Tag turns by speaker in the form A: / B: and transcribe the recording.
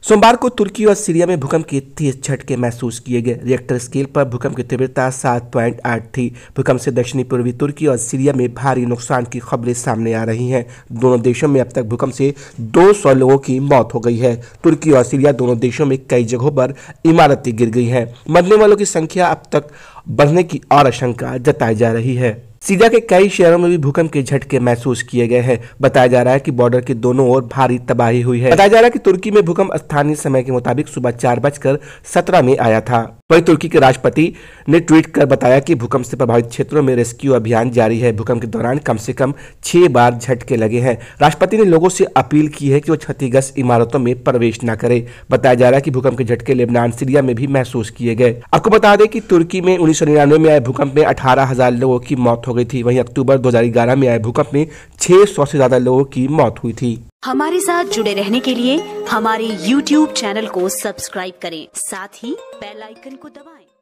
A: सोमवार को तुर्की और सीरिया में भूकंप के तेज झटके महसूस किए गए। रिएक्टर स्केल पर भूकंप की तीव्रता 7.8 थी। भूकंप से दक्षिणी पूर्वी तुर्की और सीरिया में भारी नुकसान की खबरें सामने आ रही हैं। दोनों देशों में अब तक भूकंप से 200 लोगों की मौत हो गई है। तुर्की और सीरिया दोनों देशों में कई जगहों पर इमारतें गिर गई हैं। मरने वालों की संख्या अब तक बढ़ने की और आशंका जताई जा रही है। सीरिया के कई शहरों में भी भूकंप के झटके महसूस किए गए हैं। बताया जा रहा है कि बॉर्डर के दोनों ओर भारी तबाही हुई है। बताया जा रहा है कि तुर्की में भूकंप स्थानीय समय के मुताबिक सुबह 4:17 में आया था। वहीं तुर्की के राष्ट्रपति ने ट्वीट कर बताया कि भूकंप से प्रभावित क्षेत्रों में रेस्क्यू अभियान जारी है। भूकंप के दौरान कम से कम 6 बार झटके लगे हैं। राष्ट्रपति ने लोगों से अपील की है कि वो क्षतिग्रस्त इमारतों में प्रवेश न करें। बताया जा रहा है कि भूकंप के झटके लेबनान, सीरिया में भी महसूस किए गए। आपको बता दें कि तुर्की में 1999 में आए भूकंप में 18,000 लोगों की मौत हो गई थी। वहीं अक्टूबर 2011 में आए भूकंप में 600 से ज्यादा लोगों की मौत हुई थी।
B: हमारे साथ जुड़े रहने के लिए हमारे YouTube चैनल को सब्सक्राइब करें, साथ ही बेल आइकन को दबाएं।